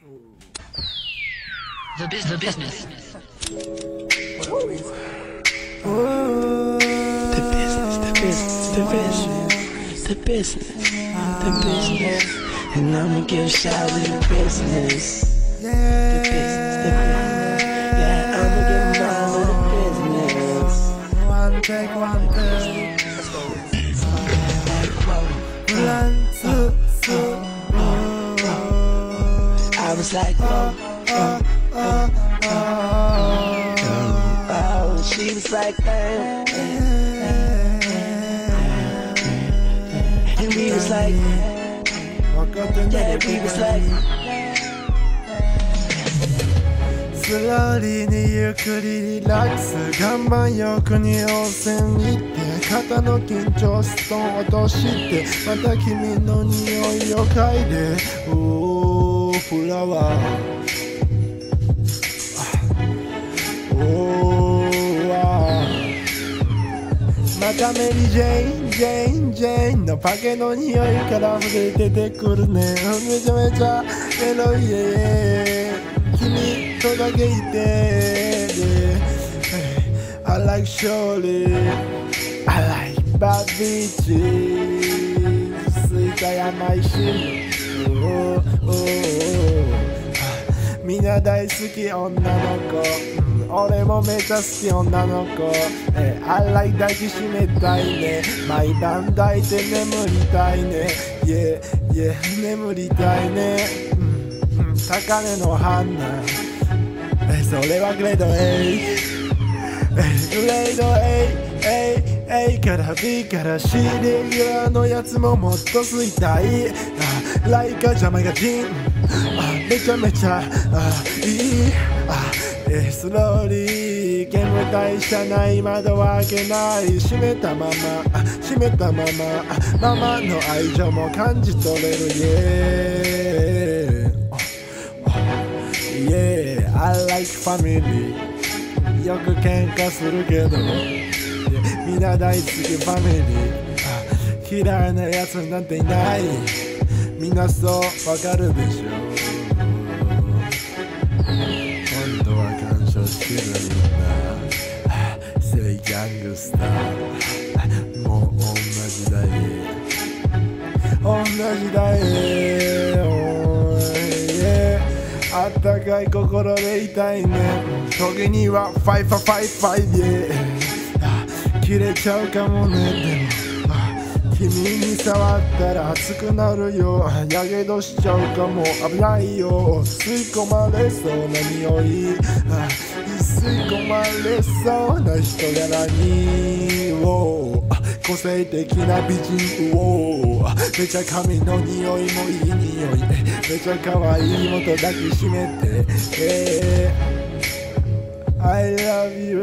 The business. The business. And I'ma give shout to the business. The business. Yeah, I'ma give mine to the business. One take. 1, 2, 3. I was like, oh, she was like, damn. And we was like, yeah, we was like, スローリーにゆっくりリラックス岩盤浴に温泉行って肩の緊張ストーン落としてまた君の匂いを嗅いでおーフラワーおーわーまたメリージェインのパケの匂いから溢れ出てくるねめちゃめちゃエロい君とだけいて I like Shorty I like bad bitches スイカや甘いしみんな大好き女の子俺もめちゃ好き女の子I like 抱きしめたいね毎晩抱いて眠りたいね Yeah 眠りたいね高嶺の花それはグレード A グレード A から B から C レギュラーのやつももっと吸いたいライカジャマガジンめちゃめちゃいいスローリー煙たい車内窓は開けない閉めたままママの愛情も感じ取れる Yeah I like family よく喧嘩するけどみんな大好きファミリー嫌いなやつなんていないみんなそうわかるでしょ本当は干渉してるみんなセイギャングスターもう同じだあったかい心でいたいね時にはファイで切れちゃうかもねでも君に触ったら熱くなるよやけどしちゃうかも危ないよ吸い込まれそうな匂い吸い込まれそうな人柄に個性的な美人めちゃ髪の匂いもいい匂いめちゃ可愛いもと抱きしめてI love you